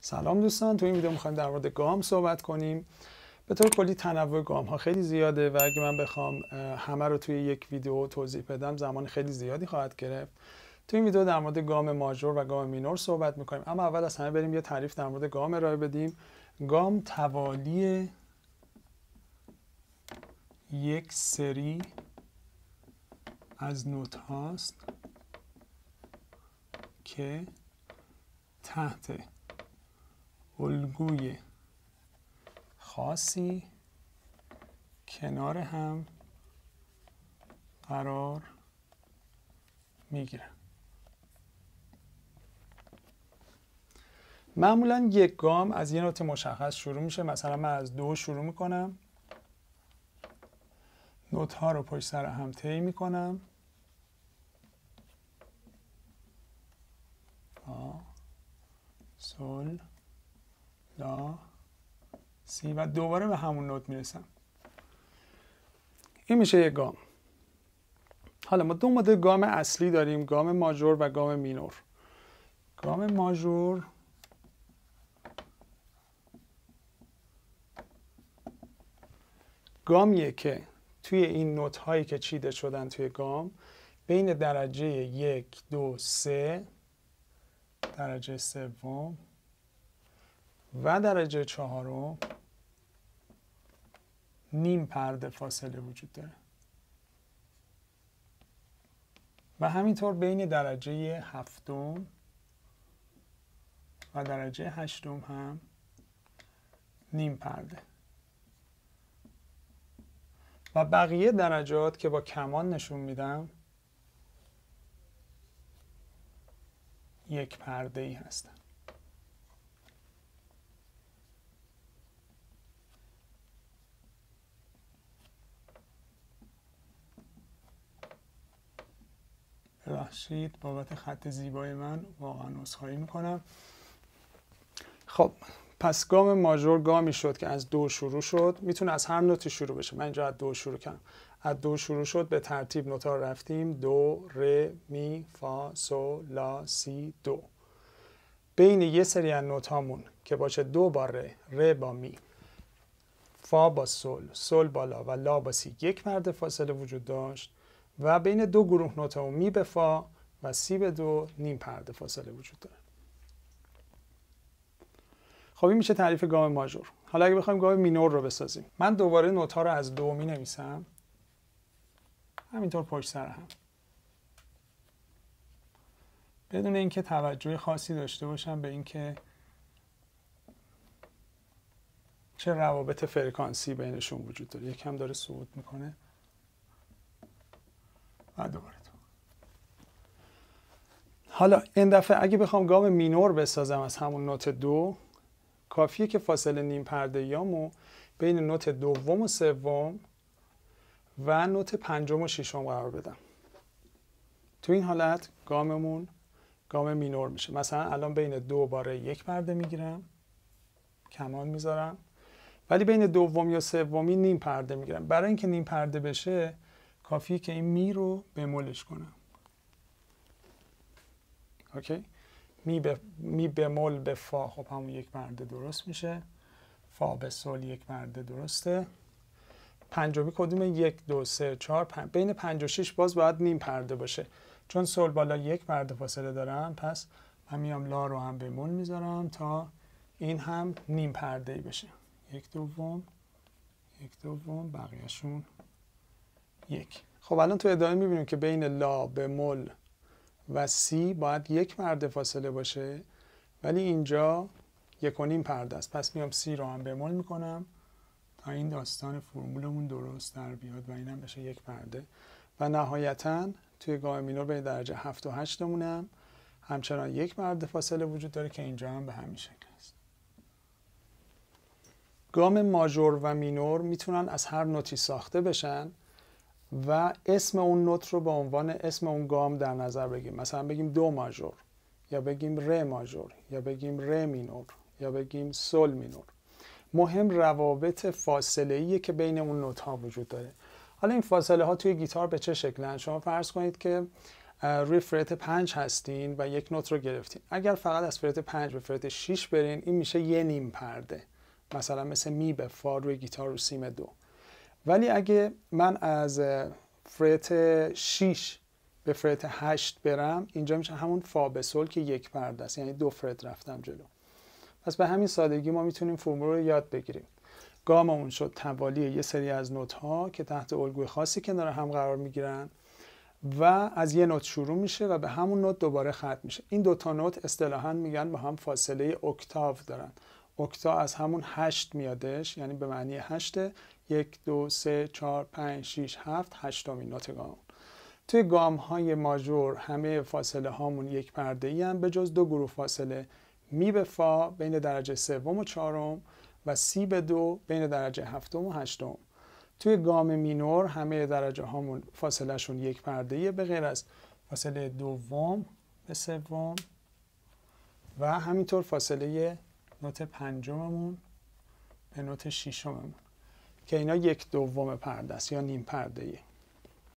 سلام دوستان، تو این ویدیو میخوایم در مورد گام صحبت کنیم. به طور کلی تنوع گام ها خیلی زیاده و اگه من بخوام همه رو توی یک ویدیو توضیح بدم زمان خیلی زیادی خواهد گرفت. تو این ویدیو در مورد گام ماژور و گام مینور صحبت میکنیم، اما اول از همه بریم یه تعریف در مورد گام ارائه بدیم. گام توالی یک سری از نوت هاست که تحت الگوی خاصی کنار هم قرار میگیرن. معمولا یک گام از یه نوت مشخص شروع میشه. مثلا من از دو شروع میکنم، نوت ها رو پشت سر هم طی میکنم، فا، سل، لا، سی و دوباره به همون نوت میرسم. این میشه یک گام. حالا ما دو مدل گام اصلی داریم، گام ماژور و گام مینور. گام ماژور گامیه که توی این نوت هایی که چیده شدن توی گام بین درجه 1 2 3 درجه سوم و درجه چهارم نیم پرده فاصله وجود داره و همینطور بین درجه هفتم و درجه هشتم هم نیم پرده و بقیه درجات که با کمان نشون میدم یک پرده ای هستن. ببخشید بابت خط زیبای من، واقعا عذرخواهی میکنم. خب پس گام ماژور گامی شد که از دو شروع شد، میتونه از هر نوتی شروع بشه. من اینجا از دو شروع کردم، از دو شروع شد، به ترتیب نوتا رو رفتیم: دو، ره، می، فا، سو، لا، سی، دو. بین یه سری از نوت هامون که باشه دو با ره، ره با می، فا با سل، سل با لا و لا با سی یک پرده فاصله وجود داشت و بین دو گروه نوت همون می به فا و سی به دو نیم پرده فاصله وجود داره. خب این میشه تعریف گام ماژور. حالا اگه بخوایم گام مینور رو بسازیم، من دوباره نوت ها رو از دو می نویسم، همینطور پشت سر هم، بدون اینکه توجه خاصی داشته باشم به اینکه چه روابط فرکانسی بینشون وجود داره. یکم داره صعود میکنه و دوباره تو. حالا این دفعه اگه بخوام گام مینور بسازم از همون نوت دو، کافیه که فاصله نیم پرده یامو بین نوت دوم و سوم و نوت پنجم و ششم قرار بدم. تو این حالت گاممون گام مینور میشه. مثلا الان بین دو باره یک پرده میگیرم، کمان میذارم، ولی بین دومی و سومی نیم پرده میگیرم. برای اینکه نیم پرده بشه کافیه که این می رو بمولش کنم. اوکی؟ می بمول به فا، خب همون یک پرده درست میشه. فا به سل یک پرده درسته. پنجمی کدومه؟ 1 2 3 4 5. بین 5 و 6 باز باید نیم پرده باشه، چون سل بالا یک پرده فاصله دارم. پس من میام لا رو هم بمول میذارم تا این هم نیم پرده ای بشه. 1 دوم، 1 دوم، بقیهشون یک. خب الان تو ادامه میبینیم که بین لا، بمول و سی باید یک پرده فاصله باشه، ولی اینجا 1 و نیم پرده است. پس میام سی رو هم بمول میکنم تا این داستان فرمولمون درست در بیاد و اینم بشه یک پرده. و نهایتاً توی گام مینور بین درجه 7 و 8 مونم همچنان یک پرده فاصله وجود داره که اینجا هم به همین شکل است. گام ماژور و مینور میتونن از هر نوتی ساخته بشن و اسم اون نوت رو به عنوان اسم اون گام در نظر بگیریم. مثلا بگیم دو ماژور، یا بگیم ره ماژور، یا بگیم ره مینور، یا بگیم سل مینور. مهم روابط فاصله‌ایه که بین اون نوت ها وجود داره. حالا این فاصله ها توی گیتار به چه شکلن؟ شما فرض کنید که روی فرت 5 هستین و یک نوت رو گرفتین. اگر فقط از فرت 5 به فرت 6 برین، این میشه یه نیم پرده، مثلا مثل می به فا روی گیتار رو سیم دو. ولی اگه من از فرت 6 به فرت 8 برم، اینجا میشه همون فا به سل که یک پرده است، یعنی 2 فرت رفتم جلو. پس به همین سادگی ما میتونیم فرمول رو یاد بگیریم. گاممون شد توالی یه سری از نوت ها که تحت الگوی خاصی کنار هم قرار میگیرن و از یه نوت شروع میشه و به همون نوت دوباره ختم میشه. این دوتا نوت اصطلاحاً میگن با هم فاصله اکتاو دارن. اکتا از همون 8 میادش، یعنی به معنی 8. 1 2 3 4 5 6 7 هشتمین نوت گام. توی گام های ماژور همه فاصله هامون یک پرده ای هم، به جز دو گروه فاصله می به فا بین درجه سوم و چهارم و سی به دو بین درجه هفتم و هشتم. توی گام مینور همه درجه هامون فاصله شون یک پرده ایه به غیر از فاصله دوم به سوم و همینطور فاصله نوت پنجممون به نوت ششممون که اینا یک دوم پرده است یا نیم پرده ایه.